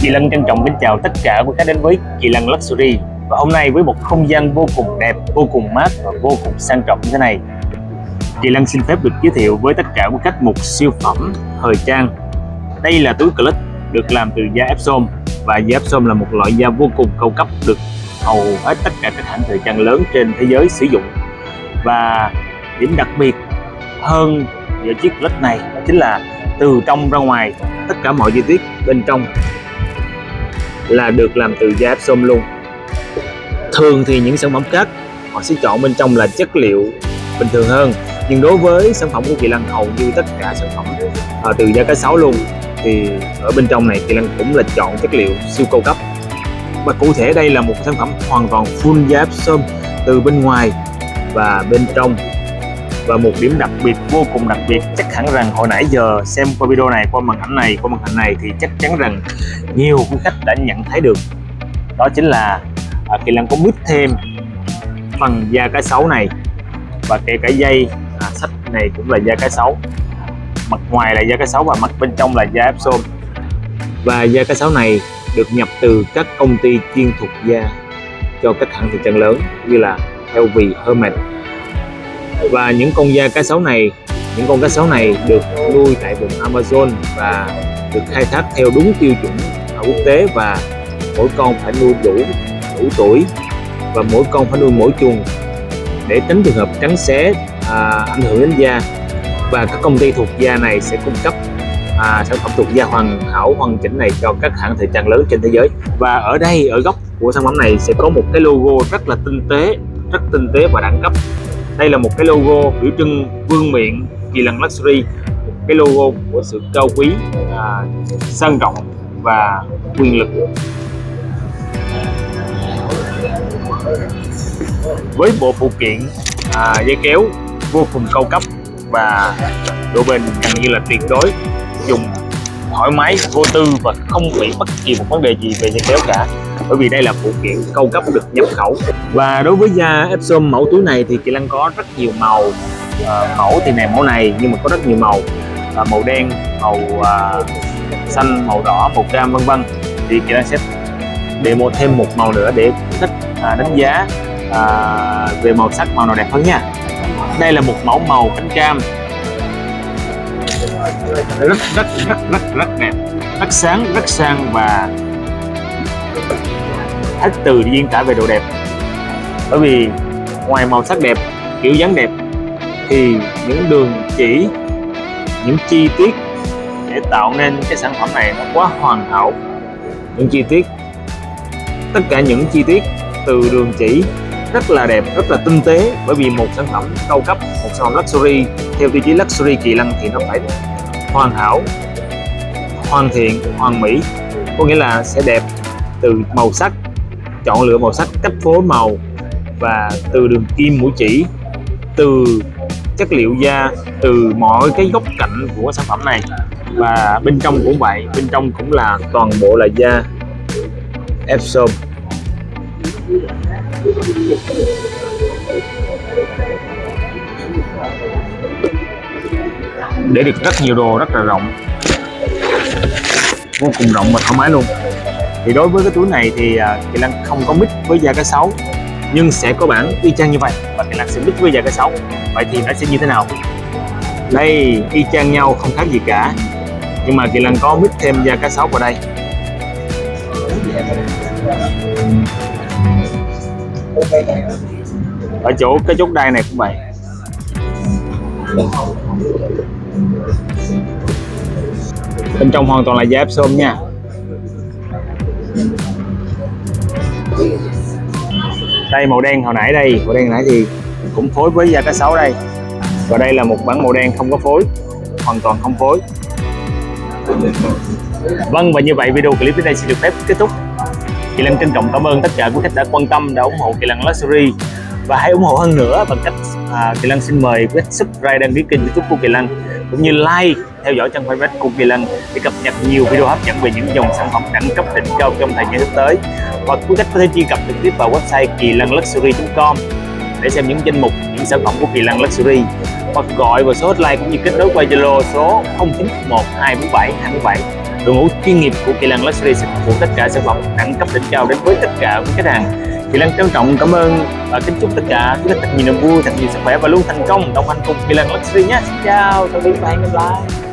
Kỳ Lân trân trọng kính chào tất cả quý khách đến với Kỳ Lân Luxury. Và hôm nay với một không gian vô cùng đẹp, vô cùng mát và vô cùng sang trọng như thế này, Kỳ Lân xin phép được giới thiệu với tất cả quý khách một siêu phẩm thời trang. Đây là túi clutch được làm từ da Epsom, và da Epsom là một loại da vô cùng cao cấp, được hầu hết tất cả các hãng thời trang lớn trên thế giới sử dụng. Và điểm đặc biệt hơn giữa chiếc clutch này đó chính là từ trong ra ngoài, tất cả mọi chi tiết bên trong là được làm từ da Epsom luôn. Thường thì những sản phẩm khác họ sẽ chọn bên trong là chất liệu bình thường hơn, nhưng đối với sản phẩm của Kỳ Lân hầu như tất cả sản phẩm từ da cá sấu luôn, thì ở bên trong này Kỳ Lân cũng là chọn chất liệu siêu cao cấp. Và cụ thể đây là một sản phẩm hoàn toàn full da Epsom từ bên ngoài và bên trong. Và một điểm đặc biệt, vô cùng đặc biệt, chắc hẳn rằng hồi nãy giờ xem qua video này, qua màn ảnh này thì chắc chắn rằng nhiều quý khách đã nhận thấy được. Đó chính là Kỳ Lân có mix thêm phần da cá sấu này, và kể cả dây sách này cũng là da cá sấu. Mặt ngoài là da cá sấu và mặt bên trong là da Epsom. Và da cá sấu này được nhập từ các công ty chuyên thuộc da cho các hãng thời trang lớn như là LV, Hermes. Và những con da cá sấu này, những con cá sấu này được nuôi tại vùng Amazon và được khai thác theo đúng tiêu chuẩn quốc tế, và mỗi con phải nuôi đủ tuổi, và mỗi con phải nuôi mỗi chuồng để tránh trường hợp cắn xé ảnh hưởng đến da. Và các công ty thuộc da này sẽ cung cấp sản phẩm thuộc da hoàn hảo, hoàn chỉnh này cho các hãng thời trang lớn trên thế giới. Và ở đây, ở góc của sản phẩm này sẽ có một cái logo rất là tinh tế và đẳng cấp. Đây là một cái logo biểu trưng vương miện Kỳ Lân Luxury, một cái logo của sự cao quý, sang trọng và quyền lực. Với bộ phụ kiện dây kéo vô cùng cao cấp và độ bền gần như là tuyệt đối, dùng thoải mái vô tư và không bị bất kỳ một vấn đề gì về dây kéo cả, bởi vì đây là phụ kiện cao cấp được nhập khẩu. Và đối với da Epsom mẫu túi này thì Kỳ Lân có rất nhiều màu. Mẫu thì này mẫu này, nhưng mà có rất nhiều màu, màu đen, màu xanh, màu đỏ, màu cam, vân vân. Thì Kỳ Lân sẽ demo thêm một màu nữa để khách đánh giá về màu sắc, màu nào đẹp hơn nha. Đây là một mẫu màu cánh cam, rất đẹp, rất sáng, rất sang, và hết từ để diễn tả về độ đẹp. Bởi vì ngoài màu sắc đẹp, kiểu dáng đẹp, thì những đường chỉ, những chi tiết để tạo nên cái sản phẩm này nó quá hoàn hảo. Những chi tiết, tất cả những chi tiết từ đường chỉ rất là đẹp, rất là tinh tế. Bởi vì một sản phẩm cao cấp, một sản phẩm luxury theo tiêu chí luxury Kỳ Lân thì nó phải hoàn hảo, hoàn thiện, hoàn mỹ. Có nghĩa là sẽ đẹp từ màu sắc, chọn lựa màu sắc, cách phối màu, và từ đường kim mũi chỉ, từ chất liệu da, từ mọi cái góc cạnh của sản phẩm này. Và bên trong cũng vậy, bên trong cũng là toàn bộ là da Epsom. Để được rất nhiều đồ, rất là rộng, vô cùng rộng và thoải mái luôn. Thì đối với cái túi này thì Kỳ Lân không có mix với da cá sấu, nhưng sẽ có bản y chang như vậy, và Kỳ Lân sẽ mix với da cá sấu. Vậy thì nó sẽ như thế nào? Đây, y chang nhau, không khác gì cả, nhưng mà Kỳ Lân có mix thêm da cá sấu vào đây. Ở chỗ cái chốt đai này cũng vậy. Bên trong hoàn toàn là da Epsom nha. Đây màu đen hồi nãy, đây màu đen hồi nãy thì cũng phối với da cá sấu đây. Và đây là một bản màu đen không có phối, hoàn toàn không phối. Vâng, và như vậy video clip đến đây sẽ được phép kết thúc. Kỳ Lân trân trọng cảm ơn tất cả quý khách đã quan tâm, đã ủng hộ Kỳ Lân Luxury, và hãy ủng hộ hơn nữa bằng cách Kỳ Lân xin mời quý khách subscribe, đăng ký kênh YouTube của Kỳ Lân, cũng như like, theo dõi trang fanpage của Kỳ Lân để cập nhật nhiều video hấp dẫn về những dòng sản phẩm đẳng cấp đỉnh cao trong thời gian sắp tới. Và quý khách có thể truy cập trực tiếp vào website kilanluxury.com để xem những danh mục, những sản phẩm của Kỳ Lân Luxury, hoặc gọi vào số hotline cũng như kết nối qua Zalo số 0911 247 247 Đội ngũ chuyên nghiệp của Kỳ Lân Luxury sẽ phục vụ tất cả sản phẩm đẳng cấp đỉnh cao đến với tất cả quý khách hàng. Kỳ Lân trân trọng cảm ơn và kính chúc tất cả quý khách thật nhiều niềm vui, thật nhiều sức khỏe và luôn thành công đồng hành cùng Kỳ Lân Luxury nhé. Xin chào, tạm biệt và hẹn gặp lại.